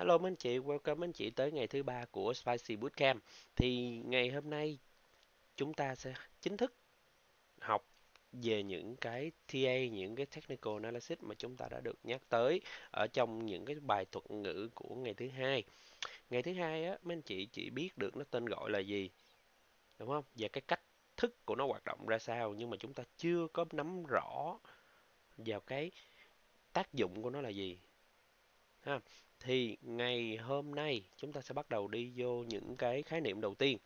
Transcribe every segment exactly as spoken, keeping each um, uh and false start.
Hello mấy anh chị, welcome mấy anh chị tới ngày thứ ba của Spicy Bootcamp. Thì ngày hôm nay chúng ta sẽ chính thức học về những cái tê a, những cái technical analysis mà chúng ta đã được nhắc tới ở trong những cái bài thuật ngữ của ngày thứ hai. Ngày thứ hai á, mấy anh chị chỉ biết được nó tên gọi là gì, đúng không? Và cái cách thức của nó hoạt động ra sao, nhưng mà chúng ta chưa có nắm rõ vào cái tác dụng của nó là gì. Ha. Thì ngày hôm nay chúng ta sẽ bắt đầu đi vô những cái khái niệm đầu tiên.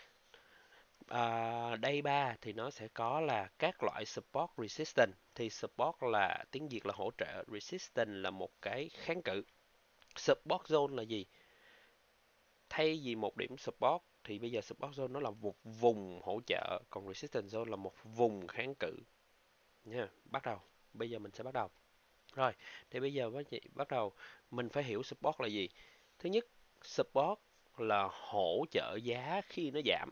À, day ba thì nó sẽ có là các loại support resistance. Thì support là tiếng Việt là hỗ trợ, resistance là một cái kháng cự. Support zone là gì? Thay vì một điểm support thì bây giờ support zone nó là một vùng hỗ trợ, còn resistance zone là một vùng kháng cự nha. Bắt đầu. Bây giờ mình sẽ bắt đầu. Rồi, thì bây giờ với chị bắt đầu mình phải hiểu support là gì. Thứ nhất, support là hỗ trợ giá khi nó giảm.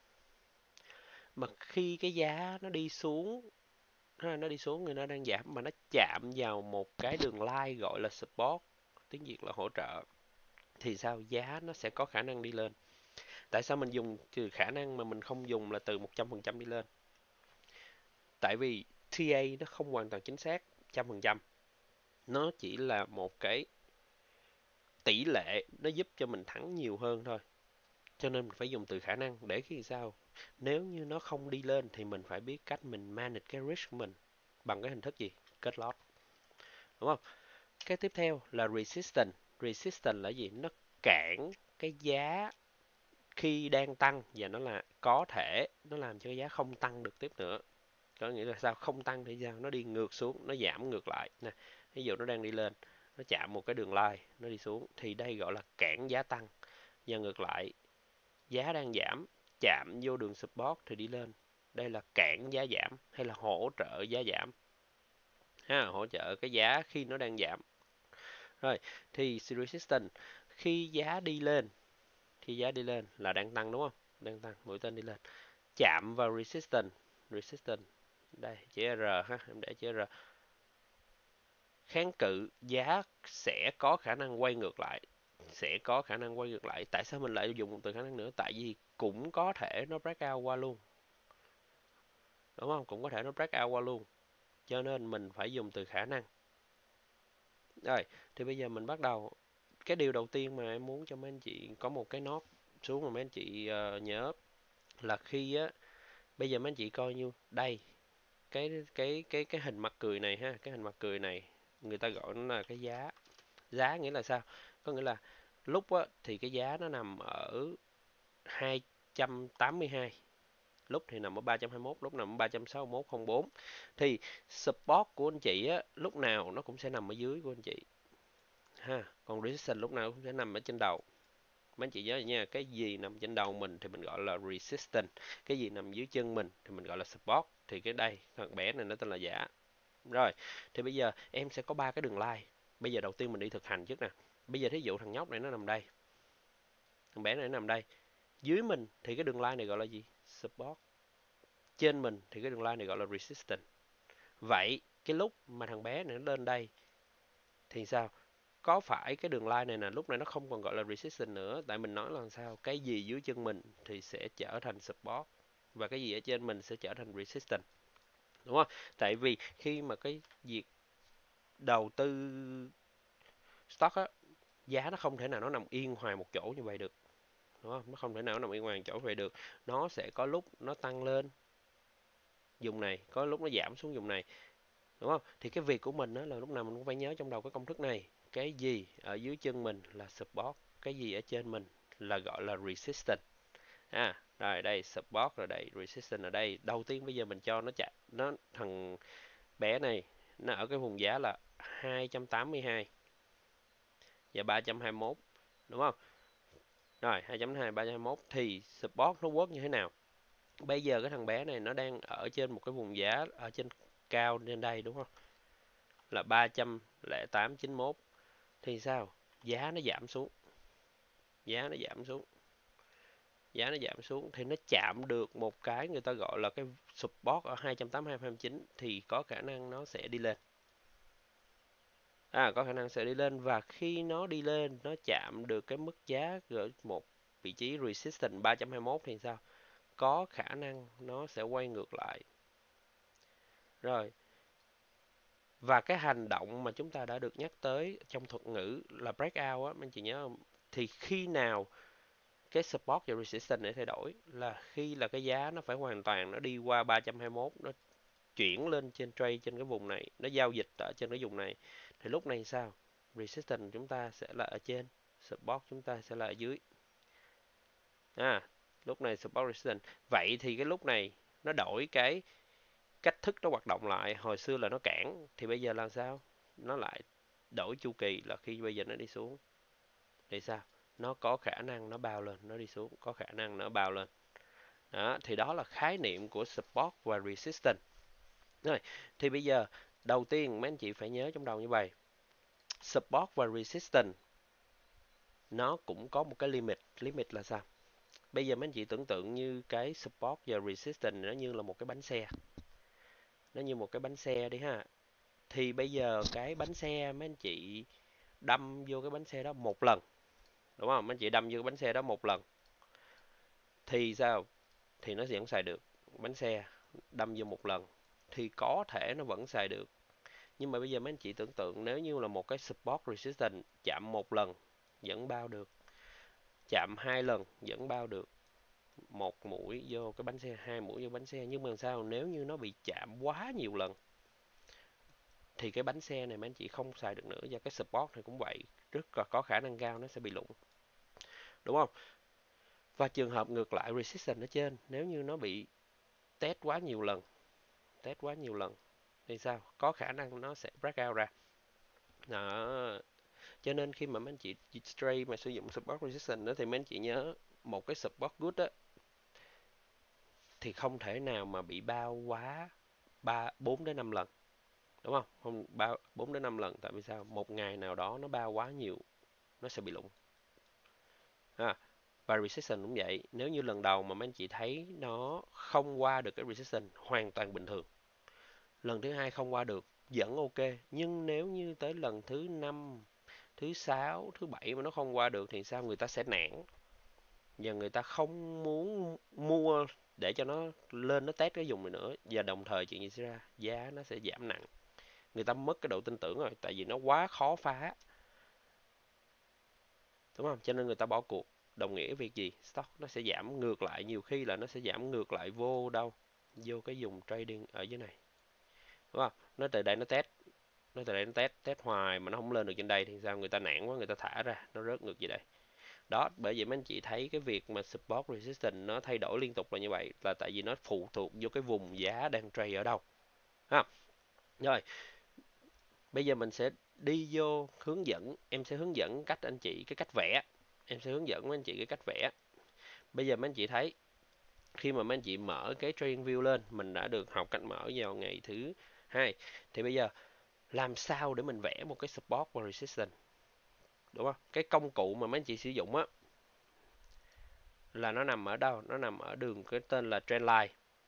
Mà khi cái giá nó đi xuống, nó đi xuống người nó đang giảm mà nó chạm vào một cái đường line gọi là support, tiếng Việt là hỗ trợ, thì sao? Giá nó sẽ có khả năng đi lên. Tại sao mình dùng từ khả năng mà mình không dùng là từ một trăm phần trăm đi lên? Tại vì tê a nó không hoàn toàn chính xác một trăm phần trăm. Nó chỉ là một cái tỷ lệ nó giúp cho mình thắng nhiều hơn thôi. Cho nên mình phải dùng từ khả năng để khi sao? Nếu như nó không đi lên thì mình phải biết cách mình manage cái risk của mình bằng cái hình thức gì? Cut loss. Đúng không? Cái tiếp theo là resistance. Resistance là gì? Nó cản cái giá khi đang tăng và nó là có thể nó làm cho cái giá không tăng được tiếp nữa. Có nghĩa là sao? Không tăng thì sao? Nó đi ngược xuống, nó giảm ngược lại. Nè, ví dụ nó đang đi lên, nó chạm một cái đường line, nó đi xuống thì đây gọi là cản giá tăng. Và ngược lại, giá đang giảm, chạm vô đường support thì đi lên. Đây là cản giá giảm hay là hỗ trợ giá giảm. Ha, hỗ trợ cái giá khi nó đang giảm. Rồi, thì resistance khi giá đi lên, khi giá đi lên là đang tăng đúng không? Đang tăng, mũi tên đi lên. Chạm vào resistance, resistance đây chữ R ha, em để chữ R. Kháng cự, giá sẽ có khả năng quay ngược lại, sẽ có khả năng quay ngược lại. Tại sao mình lại dùng một từ khả năng nữa? Tại vì cũng có thể nó break out qua luôn, đúng không? Cũng có thể nó break out qua luôn, cho nên mình phải dùng từ khả năng. Rồi, thì bây giờ mình bắt đầu. Cái điều đầu tiên mà em muốn cho mấy anh chị có một cái nốt xuống mà mấy anh chị uh, nhớ là khi á, bây giờ mấy anh chị coi như đây, cái cái cái cái hình mặt cười này ha, cái hình mặt cười này người ta gọi nó là cái giá. Giá nghĩa là sao? Có nghĩa là lúc á thì cái giá nó nằm ở hai trăm tám mươi hai, lúc thì nằm ở ba trăm hai mươi mốt, lúc nằm ở ba trăm sáu mươi mốt không bốn. Thì support của anh chị á lúc nào nó cũng sẽ nằm ở dưới của anh chị ha, còn resistance lúc nào cũng sẽ nằm ở trên đầu. Mấy anh chị nhớ nha, cái gì nằm trên đầu mình thì mình gọi là resistance, cái gì nằm dưới chân mình thì mình gọi là support. Thì cái đây thằng bé này nó tên là giá. Rồi, thì bây giờ em sẽ có ba cái đường line. Bây giờ đầu tiên mình đi thực hành trước nè. Bây giờ thí dụ thằng nhóc này nó nằm đây, thằng bé này nó nằm đây, dưới mình thì cái đường line này gọi là gì? Support. Trên mình thì cái đường line này gọi là resistance. Vậy cái lúc mà thằng bé này nó lên đây thì sao? Có phải cái đường line này nè, lúc này nó không còn gọi là resistance nữa, tại mình nói là sao? Cái gì dưới chân mình thì sẽ trở thành support và cái gì ở trên mình sẽ trở thành resistance. Đúng không? Tại vì khi mà cái việc đầu tư stock á, giá nó không thể nào nó nằm yên hoài một chỗ như vậy được. Đúng không? Nó không thể nào nó nằm yên hoài một chỗ như vậy được. Nó sẽ có lúc nó tăng lên vùng này, có lúc nó giảm xuống vùng này. Đúng không? Thì cái việc của mình đó là lúc nào mình cũng phải nhớ trong đầu cái công thức này. Cái gì ở dưới chân mình là support, cái gì ở trên mình là gọi là resistance. À, rồi đây support, rồi đây resistance ở đây. Đầu tiên bây giờ mình cho nó chạy, nó thằng bé này nó ở cái vùng giá là hai trăm tám mươi hai và ba trăm hai mươi mốt, đúng không? Rồi hai chấm hai, ba trăm hai mươi mốt thì support nó work như thế nào? Bây giờ cái thằng bé này nó đang ở trên một cái vùng giá ở trên cao trên đây, đúng không? Là ba trăm lẻ tám chín mốt. Thì sao? Giá nó giảm xuống. Giá nó giảm xuống. Giá nó giảm xuống thì nó chạm được một cái người ta gọi là cái support ở hai trăm tám mươi hai, hai trăm chín thì có khả năng nó sẽ đi lên. À, có khả năng sẽ đi lên, và khi nó đi lên nó chạm được cái mức giá ở một vị trí resistance ba trăm hai mươi mốt thì sao? Có khả năng nó sẽ quay ngược lại. Rồi, và cái hành động mà chúng ta đã được nhắc tới trong thuật ngữ là breakout á, anh chị nhớ không? Thì khi nào cái support và resistance để thay đổi là khi là cái giá nó phải hoàn toàn nó đi qua ba trăm hai mươi mốt, nó chuyển lên trên trade trên cái vùng này, nó giao dịch ở trên cái vùng này, thì lúc này sao? Resistance chúng ta sẽ là ở trên, support chúng ta sẽ là ở dưới. À, lúc này support resistance. Vậy thì cái lúc này nó đổi cái cách thức nó hoạt động lại. Hồi xưa là nó cản, thì bây giờ làm sao? Nó lại đổi chu kỳ, là khi bây giờ nó đi xuống thì sao? Nó có khả năng nó bao lên, nó đi xuống, có khả năng nó bao lên. Đó, thì đó là khái niệm của support và resistance. Rồi, thì bây giờ đầu tiên mấy anh chị phải nhớ trong đầu như vậy. Support và resistance nó cũng có một cái limit. Limit là sao? Bây giờ mấy anh chị tưởng tượng như cái support và resistance nó như là một cái bánh xe. Nó như một cái bánh xe đi ha. Thì bây giờ cái bánh xe mấy anh chị đâm vô cái bánh xe đó một lần, đúng không? Mấy anh chị đâm vô cái bánh xe đó một lần thì sao? Thì nó vẫn xài được. Bánh xe đâm vô một lần thì có thể nó vẫn xài được. Nhưng mà bây giờ mấy anh chị tưởng tượng nếu như là một cái support resistance chạm một lần vẫn bao được, chạm hai lần vẫn bao được, một mũi vô cái bánh xe, hai mũi vô bánh xe, nhưng mà sao nếu như nó bị chạm quá nhiều lần thì cái bánh xe này mấy anh chị không xài được nữa, và cái support này cũng vậy, rất là có khả năng cao nó sẽ bị lụng, đúng không? Và trường hợp ngược lại resistance ở trên, nếu như nó bị test quá nhiều lần, test quá nhiều lần thì sao? Có khả năng nó sẽ break out ra. Đó. Cho nên khi mà mấy anh chị trade mà sử dụng support resistance đó, thì mấy anh chị nhớ một cái support good á thì không thể nào mà bị bao quá ba bốn đến năm lần, đúng không? Không bao bốn đến năm lần, tại vì sao? Một ngày nào đó nó bao quá nhiều nó sẽ bị lụng. Ha. Và resistance cũng vậy, nếu như lần đầu mà mấy anh chị thấy nó không qua được cái resistance hoàn toàn bình thường, lần thứ hai không qua được vẫn ok, nhưng nếu như tới lần thứ năm, thứ sáu, thứ bảy mà nó không qua được thì sao? Người ta sẽ nản và người ta không muốn mua để cho nó lên nó test cái vùng này nữa, và đồng thời chuyện gì xảy ra? Giá nó sẽ giảm nặng, người ta mất cái độ tin tưởng rồi, tại vì nó quá khó phá, đúng không? Cho nên người ta bỏ cuộc. Đồng nghĩa việc gì? Stock nó sẽ giảm ngược lại, nhiều khi là nó sẽ giảm ngược lại vô đâu, vô cái vùng trading ở dưới này, đúng không? Nó từ đây nó test, nó từ đây nó test test hoài mà nó không lên được trên đây thì sao? Người ta nản quá, người ta thả ra, nó rớt ngược về đây. Đó, bởi vậy mấy anh chị thấy cái việc mà support resistance nó thay đổi liên tục là như vậy, là tại vì nó phụ thuộc vô cái vùng giá đang trade ở đâu ha. Rồi, bây giờ mình sẽ đi vô hướng dẫn, em sẽ hướng dẫn cách anh chị cái cách vẽ, em sẽ hướng dẫn mấy anh chị cái cách vẽ. Bây giờ mấy anh chị thấy khi mà mấy anh chị mở cái trading view lên, mình đã được học cách mở vào ngày thứ hai, thì bây giờ làm sao để mình vẽ một cái support và resistance, đúng không? Cái công cụ mà mấy anh chị sử dụng á là nó nằm ở đâu? Nó nằm ở đường cái tên là trendline.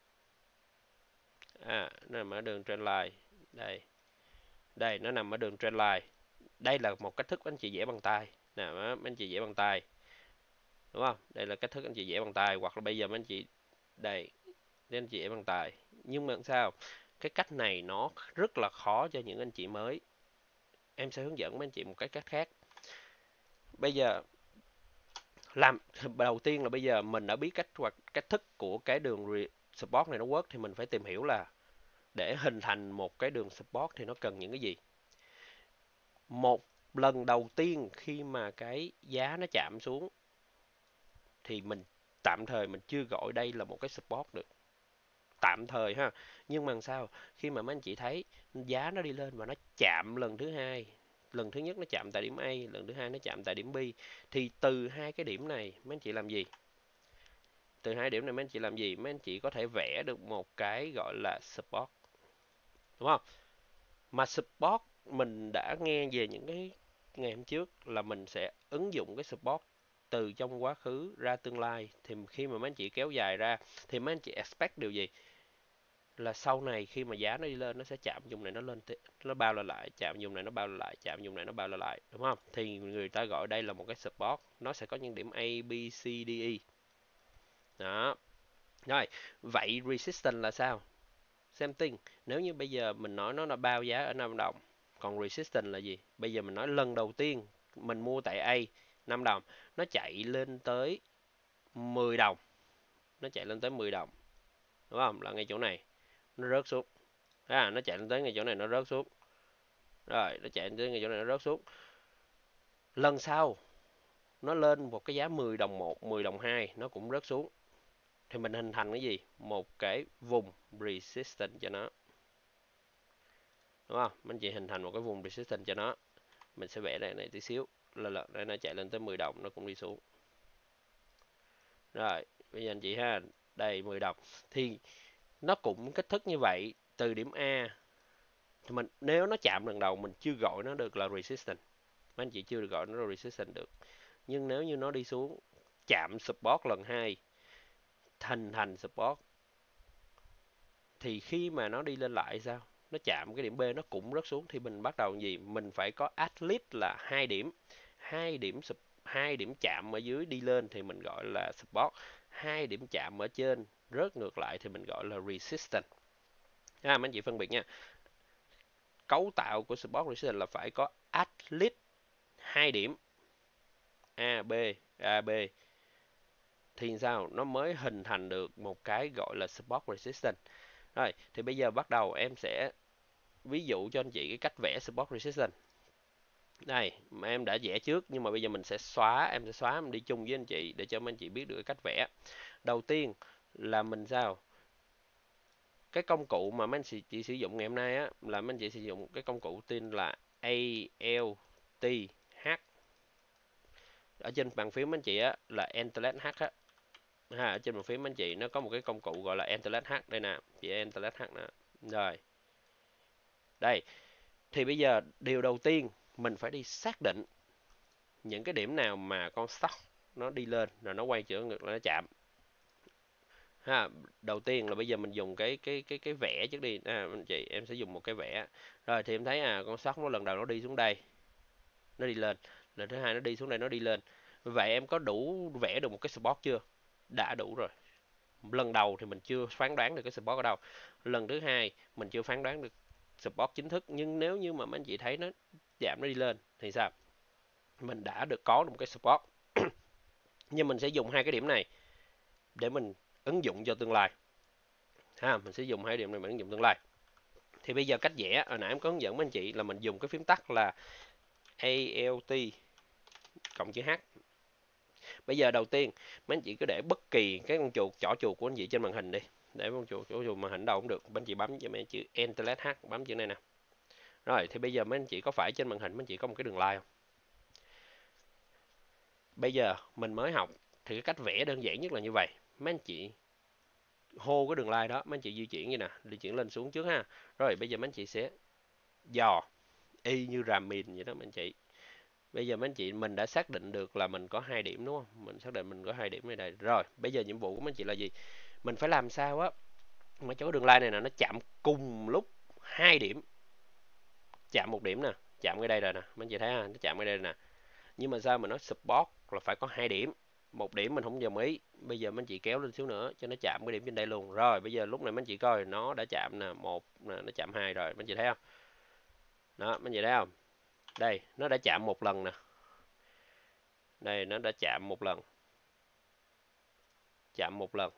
À, nó nằm ở đường trendline. Đây. Đây, nó nằm ở đường trendline. Đây là một cách thức anh chị vẽ bằng tay. Nè, mấy anh chị vẽ bằng tay. Đúng không? Đây là cách thức anh chị vẽ bằng tay, hoặc là bây giờ mấy anh chị đây, để anh chị vẽ bằng tay. Nhưng mà sao? Cái cách này nó rất là khó cho những anh chị mới. Em sẽ hướng dẫn mấy anh chị một cái cách khác. Bây giờ làm đầu tiên là bây giờ mình đã biết cách hoặc cách thức của cái đường support này nó work, thì mình phải tìm hiểu là để hình thành một cái đường support thì nó cần những cái gì. Một lần đầu tiên khi mà cái giá nó chạm xuống thì mình tạm thời mình chưa gọi đây là một cái support được, tạm thời ha. Nhưng mà sao? Khi mà mấy anh chị thấy giá nó đi lên và nó chạm lần thứ hai, lần thứ nhất nó chạm tại điểm A, lần thứ hai nó chạm tại điểm B, thì từ hai cái điểm này mấy anh chị làm gì? Từ hai điểm này mấy anh chị làm gì? Mấy anh chị có thể vẽ được một cái gọi là support, đúng không? Mà support mình đã nghe về những cái ngày hôm trước là mình sẽ ứng dụng cái support từ trong quá khứ ra tương lai, thì khi mà mấy anh chị kéo dài ra thì mấy anh chị expect điều gì? là sau này khi mà giá nó đi lên nó sẽ chạm vùng này nó lên, nó bao lên lại, chạm vùng này nó bao lên lại, chạm vùng này nó bao lên lại, đúng không? Thì người ta gọi đây là một cái support, nó sẽ có những điểm A, B, C, D, E. Đó. Rồi, vậy resistance là sao? Same thing. Nếu như bây giờ mình nói nó là bao giá ở năm đồng, còn resistance là gì? Bây giờ mình nói lần đầu tiên mình mua tại A năm đồng, nó chạy lên tới mười đồng. Nó chạy lên tới mười đồng. Đúng không? Là ngay chỗ này. Nó rớt xuống. À, nó chạy lên tới ngay chỗ này nó rớt xuống. Rồi, nó chạy lên tới ngay chỗ này nó rớt xuống. Lần sau nó lên một cái giá mười đồng một, mười đồng hai, nó cũng rớt xuống. Thì mình hình thành cái gì? Một cái vùng resistance cho nó. Đúng không? Mình chỉ hình thành một cái vùng resistance cho nó. Mình sẽ vẽ đây này tí xíu. Là là đây nó chạy lên tới mười đồng nó cũng đi xuống. Rồi, bây giờ anh chị ha, đây mười đồng. Thì nó cũng kết thúc như vậy, từ điểm A thì mình nếu nó chạm lần đầu mình chưa gọi nó được là resistance. Mấy anh chị chưa được gọi nó là resistance được. Nhưng nếu như nó đi xuống chạm support lần hai, hình thành support, thì khi mà nó đi lên lại sao? Nó chạm cái điểm B nó cũng rớt xuống, thì mình bắt đầu gì? Mình phải có at least là hai điểm. Hai điểm hai điểm chạm ở dưới đi lên thì mình gọi là support. Hai điểm chạm ở trên rớt ngược lại thì mình gọi là resistance. À, mấy anh chị phân biệt nha. Cấu tạo của support resistance là phải có at least hai điểm A, B, A, B. Thì sao? Nó mới hình thành được một cái gọi là support resistance. Rồi, thì bây giờ bắt đầu em sẽ ví dụ cho anh chị cái cách vẽ support resistance. Đây, mà em đã vẽ trước nhưng mà bây giờ mình sẽ xóa, em sẽ xóa em đi chung với anh chị để cho anh chị biết được cái cách vẽ. Đầu tiên là mình sao? Cái công cụ mà mấy anh chị sử dụng ngày hôm nay á, là mấy anh chị sử dụng cái công cụ tên là A L T H. Ở trên bàn phím mấy anh chị á là Enter H á. Ha, ở trên bàn phím mấy anh chị nó có một cái công cụ gọi là Enter H đây nè, chị Enter H nè. Rồi. Đây, thì bây giờ điều đầu tiên mình phải đi xác định những cái điểm nào mà con stock nó đi lên rồi nó quay trở ngược lại nó chạm. Ha, đầu tiên là bây giờ mình dùng cái cái cái cái vẽ trước đi. À, anh chị em sẽ dùng một cái vẽ. Rồi thì em thấy à con stock nó lần đầu nó đi xuống đây. Nó đi lên. Lần thứ hai nó đi xuống đây nó đi lên. Vậy em có đủ vẽ được một cái support chưa? Đã đủ rồi. Lần đầu thì mình chưa phán đoán được cái support ở đâu. Lần thứ hai mình chưa phán đoán được support chính thức, nhưng nếu như mà mấy anh chị thấy nó giảm nó đi lên thì sao? Mình đã được có được một cái support. Nhưng mình sẽ dùng hai cái điểm này để mình ứng dụng cho tương lai. Ha, mình sẽ dùng hai điểm này mình ứng dụng tương lai. Thì bây giờ cách vẽ hồi nãy em có hướng dẫn mấy anh chị là mình dùng cái phím tắt là Alt cộng chữ H. Bây giờ đầu tiên mấy anh chị cứ để bất kỳ cái con chuột chỏ chuột của anh chị trên màn hình đi, để con chuột chỗ chuột màn hình đâu cũng được, mấy anh chị bấm cho mấy chữ Enter H, bấm chữ này nè. Rồi thì bây giờ mấy anh chị có phải trên màn hình mấy anh chị có một cái đường line không? Bây giờ mình mới học thì cái cách vẽ đơn giản nhất là như vậy. Mấy anh chị hô cái đường line đó, mấy anh chị di chuyển như nè, di chuyển lên xuống trước ha. Rồi bây giờ mấy anh chị sẽ dò y như ràm mìn vậy đó mấy anh chị. Bây giờ mấy anh chị mình đã xác định được là mình có hai điểm đúng không? Mình xác định mình có hai điểm ở đây. Rồi, bây giờ nhiệm vụ của mấy anh chị là gì? Mình phải làm sao á mà chỗ đường line này nè nó chạm cùng lúc hai điểm. Chạm một điểm nè, chạm ngay đây rồi nè, mấy anh chị thấy ha, nó chạm ngay đây nè. Nhưng mà sao mà nó support là phải có hai điểm. Một điểm mình không đồng ý. Bây giờ mấy anh chị kéo lên xuống nữa cho nó chạm cái điểm trên đây luôn. Rồi, bây giờ lúc này mấy anh chị coi nó đã chạm nè, một nè, nó chạm hai rồi, mấy anh chị thấy không? Đó, mấy anh chị thấy không? Đây, nó đã chạm một lần nè. Đây, nó đã chạm một lần. Chạm một lần.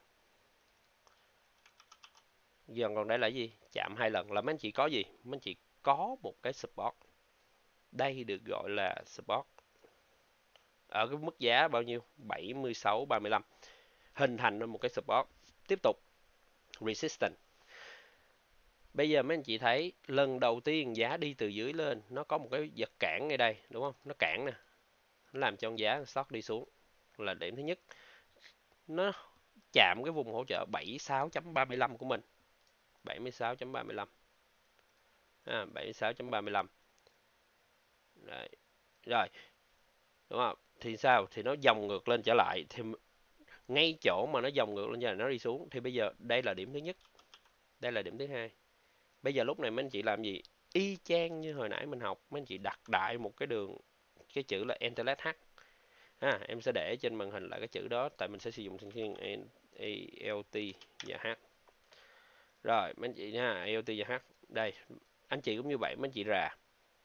Giờ còn đây là gì? Chạm hai lần là mấy anh chị có gì? Mấy anh chị có một cái support. Đây được gọi là support. Ở cái mức giá bao nhiêu? bảy mươi sáu ba mươi lăm. Hình thành ra một cái support. Tiếp tục. Resistance. Bây giờ mấy anh chị thấy lần đầu tiên giá đi từ dưới lên, nó có một cái vật cản ngay đây, đúng không? Nó cản nè. Nó làm cho con giá stock đi xuống. Là điểm thứ nhất. Nó chạm cái vùng hỗ trợ bảy mươi sáu chấm ba mươi lăm của mình. bảy mươi sáu chấm ba mươi lăm. À, bảy mươi sáu chấm ba mươi lăm. Đấy. Rồi. Đúng không? Thì sao? Thì nó dòng ngược lên trở lại. Thì ngay chỗ mà nó dòng ngược lên trở lại nó đi xuống. Thì bây giờ đây là điểm thứ nhất. Đây là điểm thứ hai. Bây giờ lúc này mấy anh chị làm gì? Y chang như hồi nãy mình học, mấy anh chị đặt đại một cái đường, cái chữ là Internet H. Ha, em sẽ để trên màn hình lại cái chữ đó, tại mình sẽ sử dụng thường xuyên A L T và H. Rồi, mấy anh chị nha, A L T và H. Đây, anh chị cũng như vậy, mấy anh chị rà.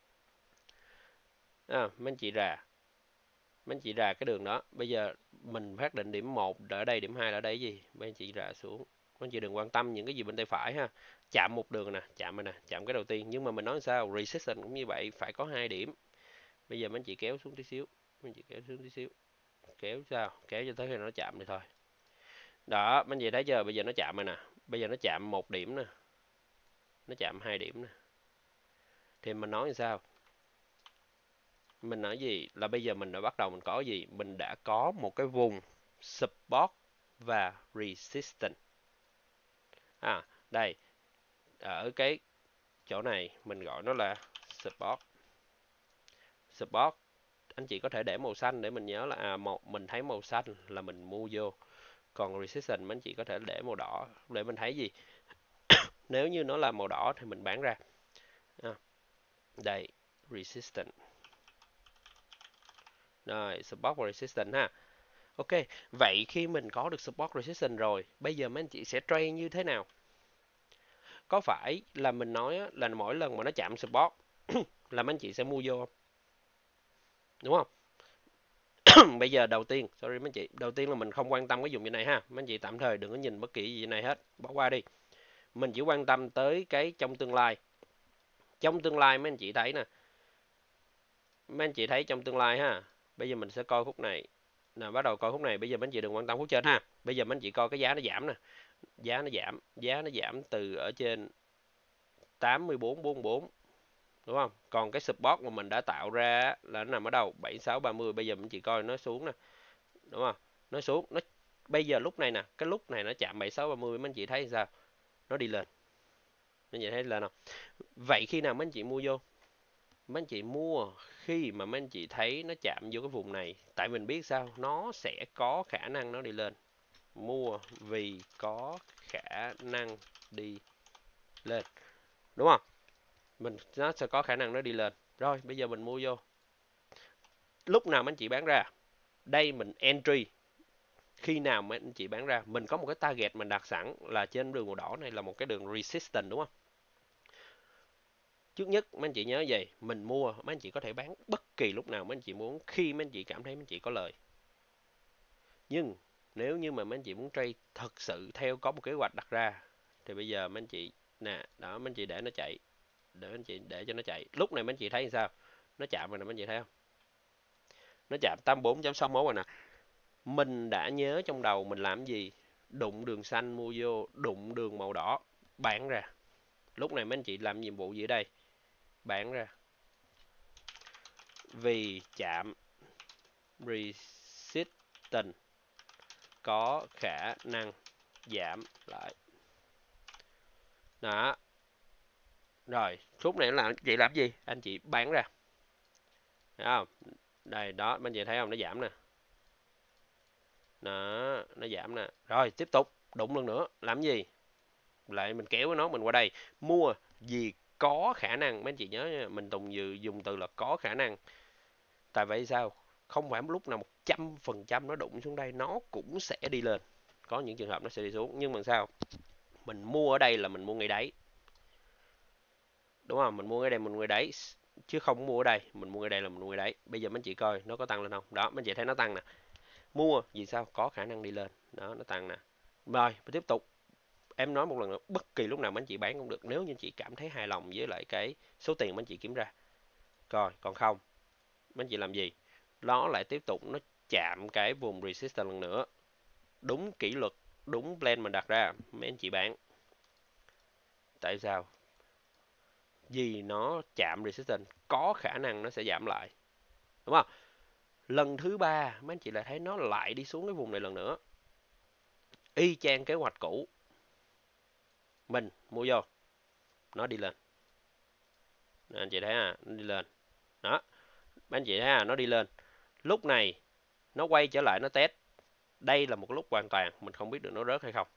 À, mấy anh chị rà. Mấy anh chị rà cái đường đó. Bây giờ mình xác định điểm một ở đây, điểm hai ở đây gì? Mấy anh chị rà xuống. Mấy anh chị đừng quan tâm những cái gì bên tay phải ha. Chạm một đường nè, chạm này nè, chạm cái đầu tiên. Nhưng mà mình nói sao? Resistance cũng như vậy, phải có hai điểm. Bây giờ mấy anh chị kéo xuống tí xíu. Mấy anh chị kéo xuống tí xíu. Kéo sao? Kéo cho tới khi nó chạm này thôi. Đó, mấy anh chị thấy chưa? Bây giờ nó chạm rồi nè. Bây giờ nó chạm một điểm nè. Nó chạm hai điểm nè. Thì mình nói sao? Mình nói gì? Là bây giờ mình đã bắt đầu mình có gì? Mình đã có một cái vùng support và resistance. À, đây. Ở cái chỗ này mình gọi nó là support. Support, anh chị có thể để màu xanh để mình nhớ là à, một mình thấy màu xanh là mình mua vô. Còn resistance anh chị có thể để màu đỏ để mình thấy gì? Nếu như nó là màu đỏ thì mình bán ra. À, đây, resistance. Rồi, support và resistance ha. Ok, vậy khi mình có được support resistance rồi, bây giờ mấy anh chị sẽ trade như thế nào? Có phải là mình nói là mỗi lần mà nó chạm support là mấy anh chị sẽ mua vô không? Đúng không? Bây giờ đầu tiên, sorry mấy anh chị, đầu tiên là mình không quan tâm cái dùng như này ha. Mấy anh chị tạm thời đừng có nhìn bất kỳ gì này hết, bỏ qua đi. Mình chỉ quan tâm tới cái trong tương lai. Trong tương lai mấy anh chị thấy nè. Mấy anh chị thấy trong tương lai ha. Bây giờ mình sẽ coi khúc này. Nào bắt đầu coi khúc này, bây giờ mấy anh chị đừng quan tâm khúc trên ha. Bây giờ mấy anh chị coi cái giá nó giảm nè. Giá nó giảm, giá nó giảm từ ở trên tám mươi bốn bốn mươi bốn, đúng không? Còn cái support mà mình đã tạo ra là nó nằm ở đâu? bảy mươi sáu ba mươi. Bây giờ mình chỉ coi nó xuống nè, đúng không? Nó xuống, nó bây giờ lúc này nè, cái lúc này nó chạm bảy mươi sáu ba mươi, mấy anh chị thấy sao? Nó đi lên. Mấy anh chị thấy lên không? Vậy khi nào mấy anh chị mua vô? Mấy anh chị mua khi mà mấy anh chị thấy nó chạm vô cái vùng này, tại mình biết sao? Nó sẽ có khả năng nó đi lên. Mua vì có khả năng đi lên, đúng không? Mình nó sẽ có khả năng nó đi lên. Rồi bây giờ mình mua vô. Lúc nào mấy anh chị bán ra? Đây mình entry. Khi nào mấy anh chị bán ra? Mình có một cái target mình đặt sẵn là trên đường màu đỏ này là một cái đường resistance, đúng không? Trước nhất mấy anh chị nhớ vậy, mình mua, mấy anh chị có thể bán bất kỳ lúc nào mấy anh chị muốn, khi mấy anh chị cảm thấy mấy anh chị có lời. Nhưng nếu như mà mấy anh chị muốn trade thật sự theo có một kế hoạch đặt ra thì bây giờ mấy anh chị nè, đó, mấy anh chị để nó chạy, để anh chị để cho nó chạy. Lúc này mấy anh chị thấy sao? Nó chạm rồi nè, mấy anh chị thấy không? Nó chạm tám mươi bốn chấm sáu mốt rồi nè. Mình đã nhớ trong đầu mình làm gì? Đụng đường xanh mua vô, đụng đường màu đỏ bán ra. Lúc này mấy anh chị làm nhiệm vụ gì ở đây? Bán ra. Vì chạm resistance có khả năng giảm lại. Đó. Rồi, lúc này là anh chị làm gì? Anh chị bán ra. Thấy không? Đây, đó, mấy anh chị thấy không? Nó giảm nè. Đó, nó giảm nè. Rồi, tiếp tục. Đụng lần nữa. Làm gì? Lại mình kéo nó mình qua đây. Mua gì có khả năng. Mấy anh chị nhớ nha. Mình dùng, dùng từ là có khả năng. Tại vậy sao? Không phải lúc nào một trăm phần trăm nó đụng xuống đây nó cũng sẽ đi lên. Có những trường hợp nó sẽ đi xuống. Nhưng mà sao? Mình mua ở đây là mình mua ngay đáy. Đúng không? Mình mua ngay đây mình mua ngay đáy. Chứ không mua ở đây. Mình mua ngay đây là mình mua ngay đáy. Bây giờ mấy anh chị coi nó có tăng lên không? Đó, mấy anh chị thấy nó tăng nè. Mua vì sao? Có khả năng đi lên. Đó, nó tăng nè. Rồi, tiếp tục. Em nói một lần nữa, bất kỳ lúc nào mấy anh chị bán cũng được, nếu như anh chị cảm thấy hài lòng với lại cái số tiền mấy anh chị kiếm ra. Rồi, còn không, mấy anh chị làm gì? Nó lại tiếp tục nó chạm cái vùng resistance lần nữa. Đúng kỷ luật, đúng plan mình đặt ra, mấy anh chị bán. Tại sao? Vì nó chạm resistance, có khả năng nó sẽ giảm lại. Đúng không? Lần thứ ba, mấy anh chị lại thấy nó lại đi xuống cái vùng này lần nữa. Y chang kế hoạch cũ. Mình mua vô. Nó đi lên. Anh chị thấy à, nó đi lên. Đó. Mấy anh chị thấy à, nó đi lên. Lúc này nó quay trở lại nó test. Đây là một lúc hoàn toàn mình không biết được nó rớt hay không.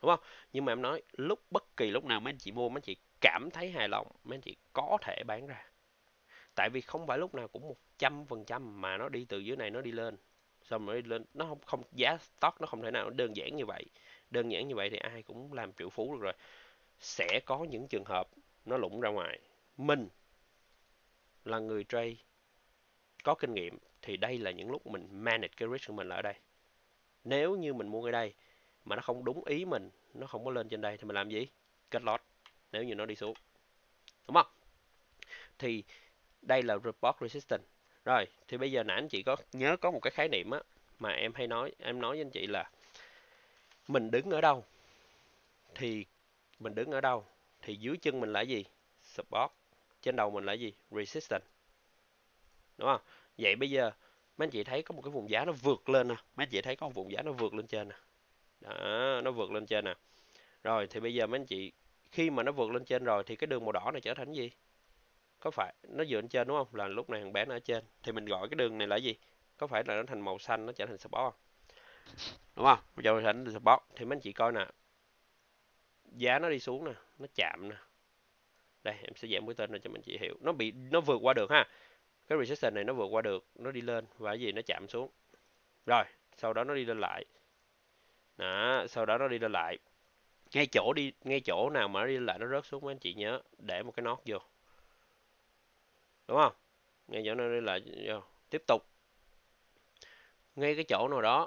đúng không? Nhưng mà em nói lúc bất kỳ lúc nào mấy anh chị mua, mấy anh chị cảm thấy hài lòng, mấy anh chị có thể bán ra. Tại vì không phải lúc nào cũng một trăm phần trăm mà nó đi từ dưới này nó đi lên, xong rồi đi lên, nó không không giá stock nó không thể nào đơn giản như vậy. Đơn giản như vậy thì ai cũng làm triệu phú được rồi. Sẽ có những trường hợp nó lụng ra ngoài. Mình là người trade có kinh nghiệm thì đây là những lúc mình manage cái risk của mình là ở đây. Nếu như mình mua cái đây mà nó không đúng ý mình, nó không có lên trên đây thì mình làm gì? Cut loss nếu như nó đi xuống, đúng không? Thì đây là report resistance. Rồi, thì bây giờ nãy anh chị có nhớ có một cái khái niệm á mà em hay nói, em nói với anh chị là mình đứng ở đâu thì mình đứng ở đâu thì dưới chân mình là gì? Support. Trên đầu mình là gì? Resistance. Đúng không? Vậy bây giờ mấy anh chị thấy có một cái vùng giá nó vượt lên nè, mấy anh chị thấy có một vùng giá nó vượt lên trên nè. Đó, nó vượt lên trên nè. Rồi thì bây giờ mấy anh chị khi mà nó vượt lên trên rồi thì cái đường màu đỏ này trở thành gì? Có phải nó dựa lên trên đúng không? Là lúc này thằng bé nó ở trên thì mình gọi cái đường này là gì? Có phải là nó thành màu xanh nó trở thành support không? Đúng không? Bây giờ thành support thì mấy anh chị coi nè. Giá nó đi xuống nè, nó chạm nè. Đây em sẽ giảm mũi tên ra cho mấy anh chị hiểu. Nó bị nó vượt qua được ha. Cái resistance này nó vượt qua được, nó đi lên và cái gì nó chạm xuống. Rồi, sau đó nó đi lên lại. Đó, sau đó nó đi lên lại. Ngay chỗ đi, ngay chỗ nào mà nó đi lên lại nó rớt xuống mấy anh chị nhớ để một cái nốt vô. Đúng không? Ngay chỗ nó đi lại vô. Tiếp tục. Ngay cái chỗ nào đó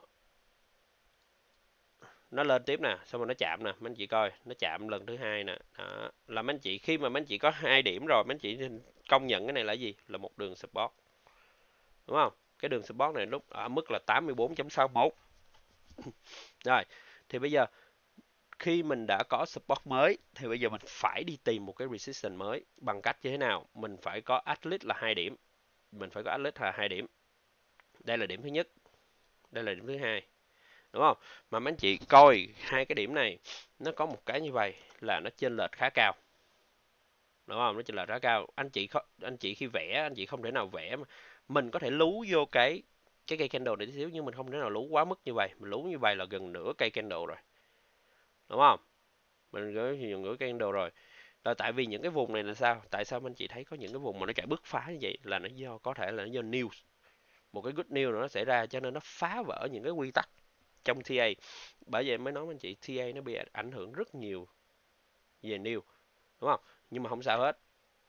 nó lên tiếp nè, xong rồi nó chạm nè, mấy anh chị coi, nó chạm lần thứ hai nè. Đó, là mấy anh chị khi mà mấy anh chị có hai điểm rồi, mấy anh chị công nhận cái này là gì? Là một đường support. Đúng không? Cái đường support này lúc ở mức là tám mươi bốn chấm sáu mốt. Rồi, thì bây giờ khi mình đã có support mới thì bây giờ mình phải đi tìm một cái resistance mới bằng cách như thế nào? Mình phải có at least là hai điểm. Mình phải có at least là hai điểm. Đây là điểm thứ nhất, đây là điểm thứ hai. Đúng không? Mà mấy anh chị coi hai cái điểm này nó có một cái như vậy là nó chênh lệch khá cao. Đúng không? Nó chênh lệch khá cao. Anh chị anh chị khi vẽ anh chị không thể nào vẽ mà mình có thể lú vô cái cái cây candle này tí xíu nhưng mình không thể nào lú quá mức như vậy. Mình lú như vậy là gần nửa cây candle rồi. Đúng không? Mình gửi nhiều nửa cây candle rồi. Là tại vì những cái vùng này là sao? Tại sao anh chị thấy có những cái vùng mà nó chạy bứt phá như vậy là nó do có thể là nó do news. Một cái good news nó xảy ra cho nên nó phá vỡ những cái quy tắc trong tê a. Bởi vậy mới nói với anh chị tê a nó bị ảnh hưởng rất nhiều về new, đúng không? Nhưng mà không sao hết.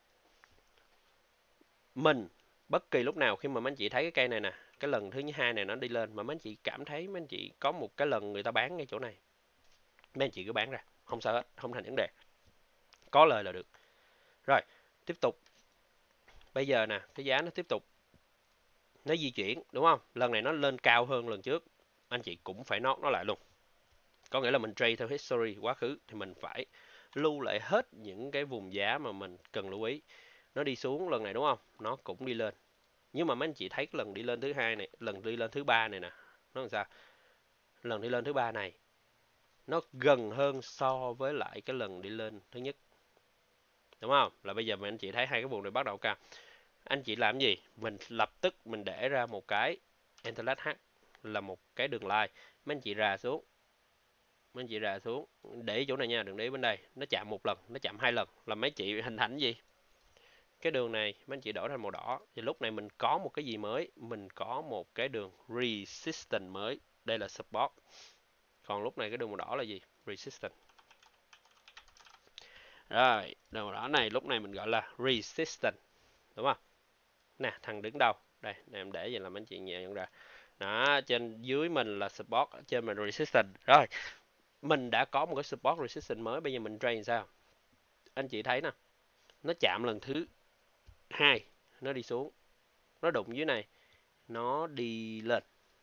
Mình bất kỳ lúc nào khi mà mấy anh chị thấy cái cây này nè, cái lần thứ hai này nó đi lên mà mấy anh chị cảm thấy mấy anh chị có một cái lần người ta bán ngay chỗ này, mấy anh chị cứ bán ra, không sao hết, không thành vấn đề. Có lời là được. Rồi, tiếp tục. Bây giờ nè, cái giá nó tiếp tục nó di chuyển, đúng không? Lần này nó lên cao hơn lần trước, anh chị cũng phải nót nó lại luôn. Có nghĩa là mình trade theo history quá khứ thì mình phải lưu lại hết những cái vùng giá mà mình cần lưu ý. Nó đi xuống lần này đúng không? Nó cũng đi lên. Nhưng mà mấy anh chị thấy cái lần đi lên thứ hai này, lần đi lên thứ ba này nè, nó làm sao? Lần đi lên thứ ba này nó gần hơn so với lại cái lần đi lên thứ nhất. Đúng không? Là bây giờ mà anh chị thấy hai cái vùng này bắt đầu cao. Anh chị làm gì? Mình lập tức mình để ra một cái Interlac H là một cái đường line. Mấy anh chị rà xuống. Mấy anh chị rà xuống. Để ý chỗ này nha, đừng để ý bên đây. Nó chạm một lần, nó chạm hai lần. Là mấy chị hình thành gì? Cái đường này mấy anh chị đổi thành màu đỏ. Thì lúc này mình có một cái gì mới? Mình có một cái đường resistance mới. Đây là support. Còn lúc này cái đường màu đỏ là gì? Resistance. Rồi, đường màu đỏ này lúc này mình gọi là resistance. Đúng không? Nè, thằng đứng đâu? Đây, để em để vậy là mấy anh chị nhẹ nhận ra. Đó, trên dưới mình là support, trên mình resistance. Rồi, mình đã có một cái support resistance mới, bây giờ mình trade sao? Anh chị thấy nè, nó chạm lần thứ hai, nó đi xuống, nó đụng dưới này, nó đi lên.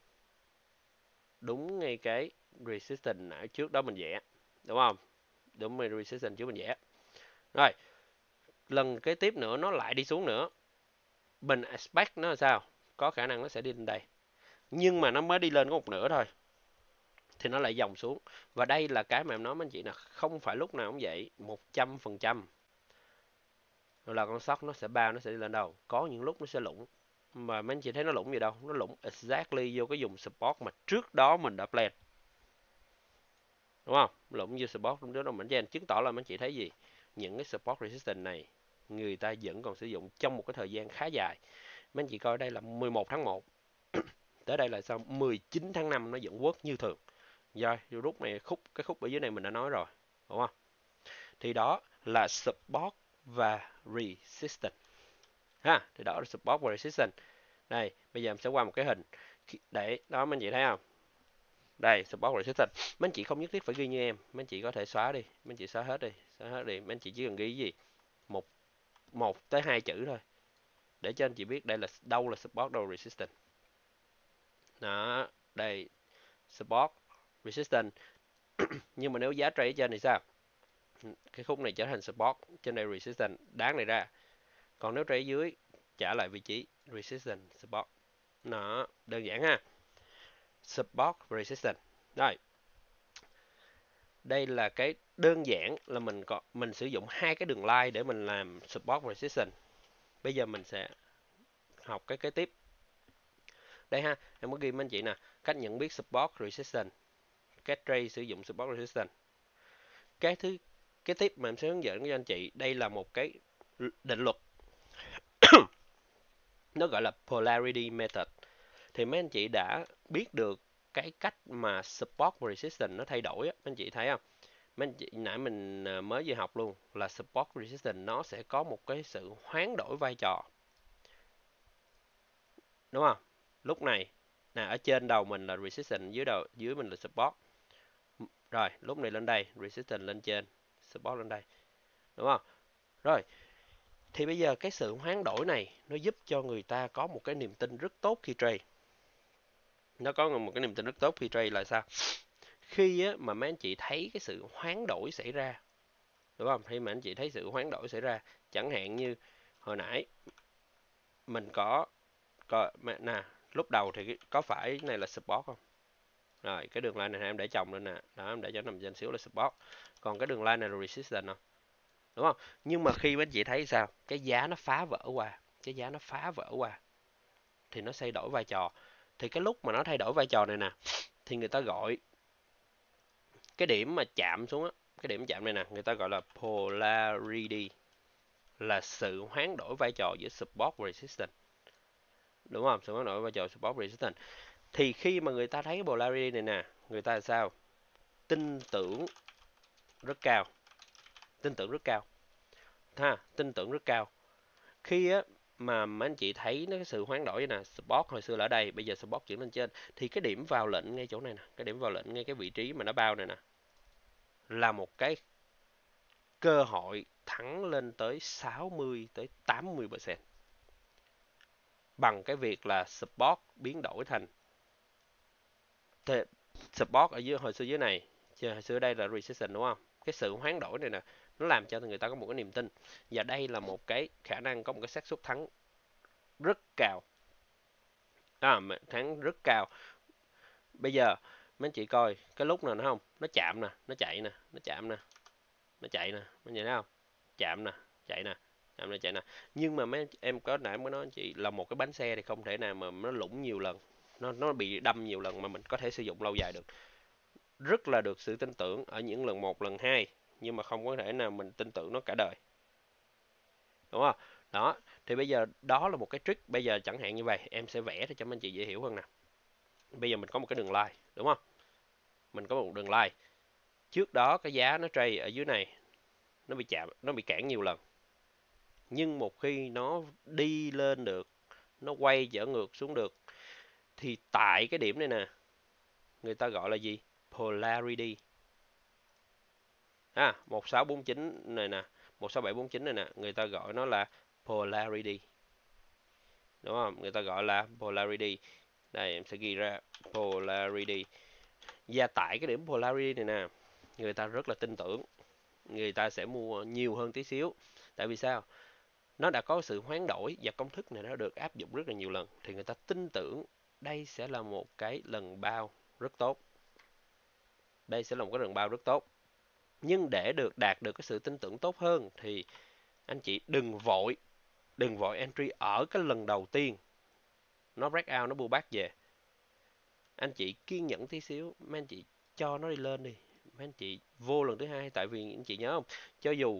Đúng ngay cái resistance nãy trước đó mình vẽ, đúng không? Đúng ngay resistance trước mình vẽ. Rồi, lần kế tiếp nữa nó lại đi xuống nữa. Mình expect nó là sao? Có khả năng nó sẽ đi lên đây. Nhưng mà nó mới đi lên có một nửa thôi thì nó lại dòng xuống. Và đây là cái mà em nói với anh chị là không phải lúc nào cũng vậy một trăm phần trăm rồi là con sóc nó sẽ bao, nó sẽ đi lên đâu. Có những lúc nó sẽ lủng, mà mấy anh chị thấy nó lủng gì đâu, nó lủng exactly vô cái vùng support mà trước đó mình đã plan. đúng không? Lũng như support trong đó mảnh chen, chứng tỏ là mấy anh chị thấy gì? Những cái support resistance này người ta vẫn còn sử dụng trong một cái thời gian khá dài. Mấy anh chị coi đây là mười một tháng một, tới đây là sao? mười chín tháng năm nó vẫn work như thường. Rồi, lúc này khúc cái khúc ở dưới này mình đã nói rồi, đúng không? Thì đó là support và resistance. Ha, thì đó là support và resistance. Đây, bây giờ mình sẽ qua một cái hình để đó mấy anh chị thấy không? Đây, support và resistance. Mấy anh chị không nhất thiết phải ghi như em, mấy anh chị có thể xóa đi, mấy anh chị xóa hết đi, xóa hết đi. Mấy anh chị chỉ cần ghi gì? Một một tới hai chữ thôi. Để cho anh chị biết đây là đâu là support, đâu là resistance. Đó, đây support, resistance. Nhưng mà nếu giá trade ở trên thì sao? Cái khúc này trở thành support, trên đây resistance, đáng này ra. Còn nếu trade ở dưới trả lại vị trí resistance, support. Đó, đơn giản ha. Support, resistance. Rồi. Đây là cái đơn giản là mình có mình sử dụng hai cái đường line để mình làm support resistance. Bây giờ mình sẽ học cái kế tiếp. Đây ha, em có ghi mấy anh chị nè, cách nhận biết support resistance, cách trade sử dụng support resistance. Cái thứ cái tiếp mà em sẽ hướng dẫn cho anh chị, đây là một cái định luật. Nó gọi là polarity method. Thì mấy anh chị đã biết được cái cách mà support và resistance nó thay đổi á, mấy anh chị thấy không? Mấy anh chị nãy mình mới vừa học luôn là support resistance nó sẽ có một cái sự hoán đổi vai trò. Đúng không? Lúc này nè, ở trên đầu mình là resistance, dưới đầu dưới mình là support. Rồi, lúc này lên đây, resistance lên trên, support lên đây. Đúng không? Rồi, thì bây giờ cái sự hoán đổi này nó giúp cho người ta có một cái niềm tin rất tốt khi trade. Nó có một cái niềm tin rất tốt khi trade là sao? Khi á, mà mấy anh chị thấy cái sự hoán đổi xảy ra, đúng không? Khi mà anh chị thấy sự hoán đổi xảy ra, chẳng hạn như hồi nãy mình có coi nè, lúc đầu thì có phải này là support không? Rồi, cái đường line này em để chồng lên nè, đó em để cho nằm trên xíu là support. Còn cái đường line này là resistance không? Đúng không? Nhưng mà khi mấy anh chị thấy sao? Cái giá nó phá vỡ qua, cái giá nó phá vỡ qua thì nó thay đổi vai trò. Thì cái lúc mà nó thay đổi vai trò này nè, thì người ta gọi cái điểm mà chạm xuống á, cái điểm chạm này nè, người ta gọi là polarity, là sự hoán đổi vai trò giữa support và resistance. Đúng không? Sự hoán đổi vai trò support và resistance. Thì khi mà người ta thấy cái polarity này nè, người ta là sao? Tin tưởng rất cao. Tin tưởng rất cao. Ha, tin tưởng rất cao. Khi á mà mấy anh chị thấy nó cái sự hoán đổi nè, support hồi xưa là ở đây, bây giờ support chuyển lên trên, thì cái điểm vào lệnh ngay chỗ này nè, cái điểm vào lệnh ngay cái vị trí mà nó bao này nè, là một cái cơ hội thắng lên tới sáu mươi tới tám mươi phần trăm bằng cái việc là support biến đổi thành thì support ở dưới hồi xưa dưới này, hồi xưa đây là resistance, đúng không? Cái sự hoán đổi này nè, nó làm cho người ta có một cái niềm tin, và đây là một cái khả năng có một cái xác suất thắng rất cao. À, thắng rất cao. Bây giờ mấy anh chị coi cái lúc nào nó không, nó chạm nè, nó chạy nè, nó chạm nè, nó chạy nè, mấy anh thấy không? Chạm nè, chạy nè, chạm nè, chạy nè. Nhưng mà mấy em có nãy mới nói anh chị là một cái bánh xe thì không thể nào mà nó lủng nhiều lần, nó nó bị đâm nhiều lần mà mình có thể sử dụng lâu dài được. Rất là được sự tin tưởng ở những lần một, lần hai, nhưng mà không có thể nào mình tin tưởng nó cả đời. Đúng không? Đó, thì bây giờ đó là một cái trick. Bây giờ chẳng hạn như vậy, em sẽ vẽ để cho mấy anh chị dễ hiểu hơn nè. Bây giờ mình có một cái đường line, đúng không? Mình có một đường line. Trước đó cái giá nó trade ở dưới này, nó bị chạm, nó bị cản nhiều lần. Nhưng một khi nó đi lên được, nó quay trở ngược xuống được, thì tại cái điểm này nè, người ta gọi là gì? Polarity. À, một sáu bốn chín này nè, một sáu bảy bốn chín này nè, người ta gọi nó là polarity. Đúng không? Người ta gọi là polarity. Đây em sẽ ghi ra polarity. Và tại cái điểm polarity này nè, người ta rất là tin tưởng, người ta sẽ mua nhiều hơn tí xíu. Tại vì sao? Nó đã có sự hoán đổi và công thức này đã được áp dụng rất là nhiều lần, thì người ta tin tưởng đây sẽ là một cái lần bao rất tốt. Đây sẽ là một cái lần bao rất tốt. Nhưng để được đạt được cái sự tin tưởng tốt hơn thì anh chị đừng vội, đừng vội entry ở cái lần đầu tiên nó break out, nó pull back về. Anh chị kiên nhẫn tí xíu, mấy anh chị cho nó đi lên đi, mấy anh chị vô lần thứ hai, tại vì anh chị nhớ không, cho dù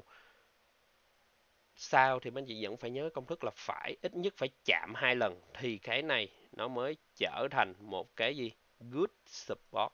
sao thì mấy anh chị vẫn phải nhớ công thức là phải ít nhất phải chạm hai lần thì cái này nó mới trở thành một cái gì, good support.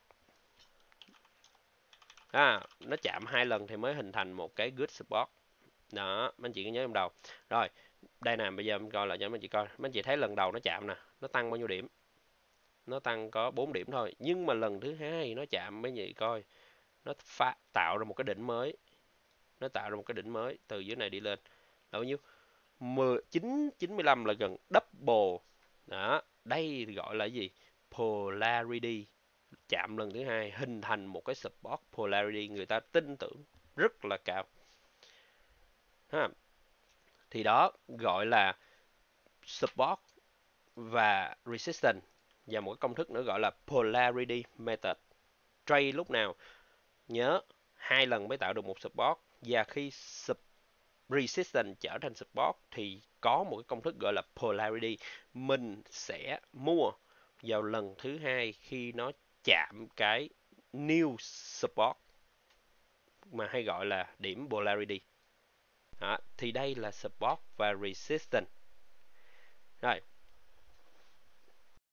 À, nó chạm hai lần thì mới hình thành một cái good support. Đó, mấy anh chị cứ nhớ trong đầu. Rồi, đây nè, bây giờ mình coi lại cho mấy anh chị coi. Mấy anh chị thấy lần đầu nó chạm nè, nó tăng bao nhiêu điểm? Nó tăng có bốn điểm thôi. Nhưng mà lần thứ hai nó chạm, mấy anh chị coi, nó phá, tạo ra một cái đỉnh mới. Nó tạo ra một cái đỉnh mới từ dưới này đi lên. Là bao nhiêu? chín chín mươi lăm là gần double. Đó, đây gọi là gì? Polarity. Chạm lần thứ hai hình thành một cái support polarity, người ta tin tưởng rất là cao. Ha. Thì đó gọi là support và resistance, và một cái công thức nữa gọi là polarity method. Trade lúc nào nhớ hai lần mới tạo được một support, và khi resistance trở thành support thì có một cái công thức gọi là polarity. Mình sẽ mua vào lần thứ hai khi nó chạm cái new support mà hay gọi là điểm polarity. Đó, thì đây là support và resistance. Rồi,